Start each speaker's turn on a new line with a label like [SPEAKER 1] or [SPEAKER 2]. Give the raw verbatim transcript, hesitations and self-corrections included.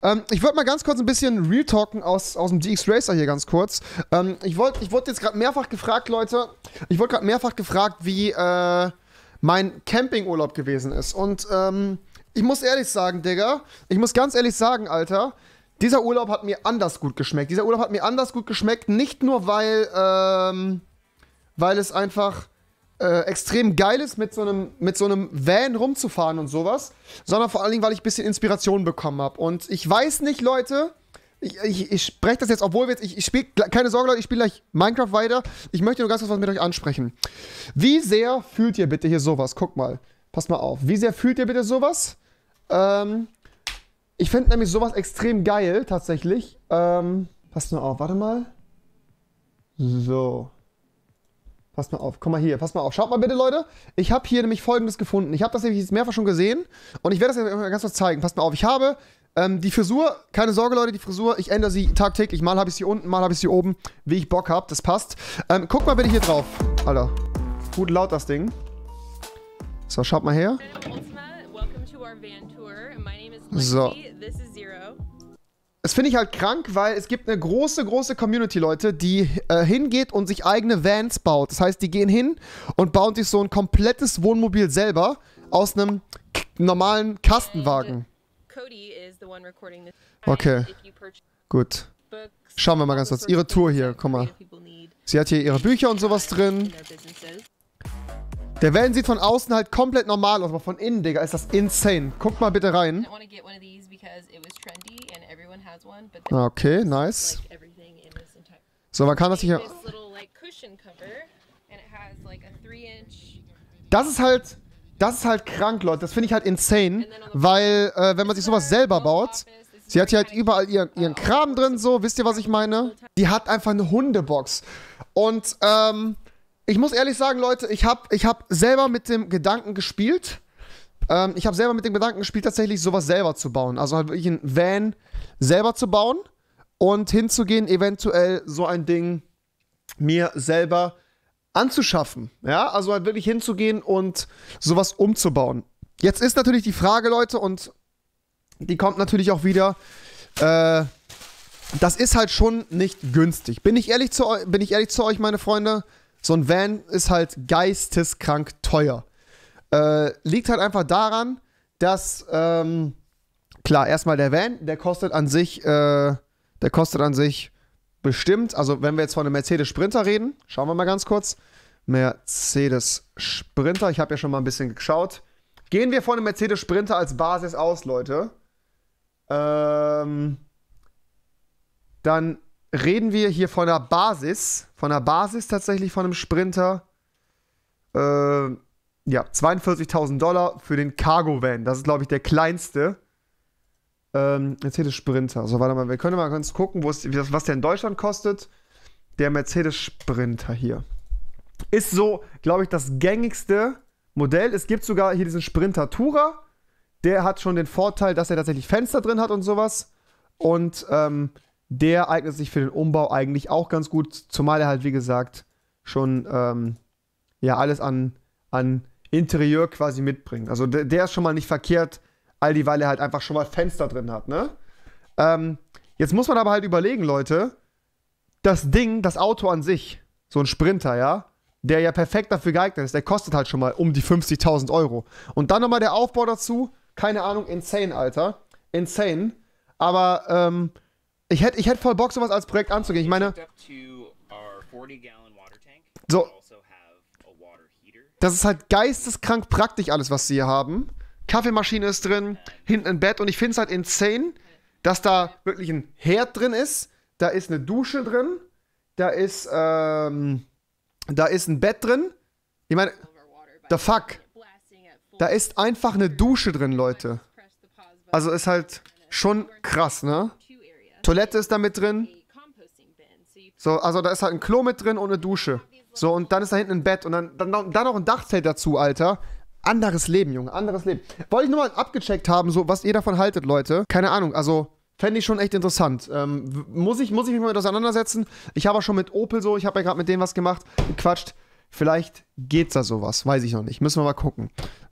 [SPEAKER 1] Ähm, ich wollte mal ganz kurz ein bisschen Real talken aus, aus dem D X Racer hier ganz kurz. Ähm, ich wollte ich wollt jetzt gerade mehrfach gefragt, Leute, ich wurde gerade mehrfach gefragt, wie äh, mein Campingurlaub gewesen ist. Und ähm, ich muss ehrlich sagen, Digga, ich muss ganz ehrlich sagen, Alter, dieser Urlaub hat mir anders gut geschmeckt. Dieser Urlaub hat mir anders gut geschmeckt, nicht nur weil, ähm, weil es einfach äh, extrem geil ist, mit so einem, mit so einem Van rumzufahren und sowas, sondern vor allen Dingen, weil ich ein bisschen Inspiration bekommen habe. Und ich weiß nicht, Leute, ich, ich, ich spreche das jetzt, obwohl wir jetzt, ich, ich spiele, keine Sorge, Leute, ich spiele gleich Minecraft weiter. Ich möchte nur ganz kurz was mit euch ansprechen. Wie sehr fühlt ihr bitte hier sowas? Guck mal, passt mal auf. Wie sehr fühlt ihr bitte sowas? Ähm, ich finde nämlich sowas extrem geil, tatsächlich. Ähm, passt mal auf, warte mal. So. Passt mal auf, komm mal hier, passt mal auf. Schaut mal bitte, Leute. Ich habe hier nämlich Folgendes gefunden. Ich habe das nämlich jetzt mehrfach schon gesehen und ich werde das jetzt ganz kurz zeigen. Passt mal auf, ich habe ähm, die Frisur, keine Sorge, Leute, die Frisur, ich ändere sie tagtäglich. Mal habe ich sie unten, mal habe ich sie oben, wie ich Bock habe. Das passt. Ähm, guck mal bitte hier drauf. Alter, gut laut das Ding. So, schaut mal her. So. Das finde ich halt krank, weil es gibt eine große, große Community, Leute, die äh, hingeht und sich eigene Vans baut. Das heißt, die gehen hin und bauen sich so ein komplettes Wohnmobil selber aus einem normalen Kastenwagen. Okay, gut. Schauen wir mal ganz kurz. Ihre Tour hier, guck mal. Sie hat hier ihre Bücher und sowas drin. Der Van sieht von außen halt komplett normal aus, aber von innen, Digga, ist das insane. Guckt mal bitte rein. Okay, nice. So, man kann das hier... Das ist halt... Das ist halt krank, Leute. Das finde ich halt insane, weil, äh, wenn man sich sowas selber baut... Sie hat hier halt überall ihren, ihren Kram drin, so, wisst ihr, was ich meine? Die hat einfach eine Hundebox. Und, ähm... ich muss ehrlich sagen, Leute, ich habe ich hab selber mit dem Gedanken gespielt. Ähm, ich habe selber mit dem Gedanken gespielt, tatsächlich sowas selber zu bauen. Also halt wirklich ein Van selber zu bauen und hinzugehen, eventuell so ein Ding mir selber anzuschaffen. Ja, also halt wirklich hinzugehen und sowas umzubauen. Jetzt ist natürlich die Frage, Leute, und die kommt natürlich auch wieder, äh, das ist halt schon nicht günstig. Bin ich ehrlich zu, bin ich ehrlich zu euch, meine Freunde? So ein Van ist halt geisteskrank teuer. Äh, liegt halt einfach daran, dass, ähm, klar, erstmal der Van, der kostet an sich, äh, der kostet an sich bestimmt, also wenn wir jetzt von einem Mercedes Sprinter reden, schauen wir mal ganz kurz. Mercedes Sprinter, ich habe ja schon mal ein bisschen geschaut. Gehen wir von einem Mercedes Sprinter als Basis aus, Leute. Ähm, dann reden wir hier von der Basis, von der Basis tatsächlich von einem Sprinter, äh, ja, zweiundvierzigtausend Dollar für den Cargo Van. Das ist, glaube ich, der kleinste ähm, Mercedes Sprinter. So, warte mal, wir können mal ganz gucken, wo es, was der in Deutschland kostet. Der Mercedes Sprinter hier. Ist so, glaube ich, das gängigste Modell. Es gibt sogar hier diesen Sprinter Tourer. Der hat schon den Vorteil, dass er tatsächlich Fenster drin hat und sowas. Und, ähm, der eignet sich für den Umbau eigentlich auch ganz gut, zumal er halt, wie gesagt, schon ähm, ja, alles an, an Interieur quasi mitbringt. Also der, der ist schon mal nicht verkehrt, all die, weil er halt einfach schon mal Fenster drin hat, ne? Ähm, jetzt muss man aber halt überlegen, Leute, das Ding, das Auto an sich, so ein Sprinter, ja, der ja perfekt dafür geeignet ist, der kostet halt schon mal um die fünfzigtausend Euro. Und dann nochmal der Aufbau dazu, keine Ahnung, insane, Alter. Insane. Aber, ähm, Ich hätte ich hätt voll Bock, sowas als Projekt anzugehen. Ich meine, so, das ist halt geisteskrank praktisch alles, was sie hier haben. Kaffeemaschine ist drin, hinten ein Bett und ich finde es halt insane, dass da wirklich ein Herd drin ist, da ist eine Dusche drin, da ist, ähm, da ist ein Bett drin. Ich meine, the fuck, da ist einfach eine Dusche drin, Leute. Also ist halt schon krass, ne? Toilette ist da mit drin. So, also da ist halt ein Klo mit drin und eine Dusche. So, und dann ist da hinten ein Bett und dann, dann, dann noch ein Dachzelt dazu, Alter. Anderes Leben, Junge, anderes Leben. Wollte ich nur mal abgecheckt haben, so, was ihr davon haltet, Leute. Keine Ahnung, also, fände ich schon echt interessant. Ähm, muss ich, muss ich mich mal mit auseinandersetzen. Ich habe auch schon mit Opel so, ich habe ja gerade mit denen was gemacht, gequatscht. Vielleicht geht's da sowas, weiß ich noch nicht. Müssen wir mal gucken.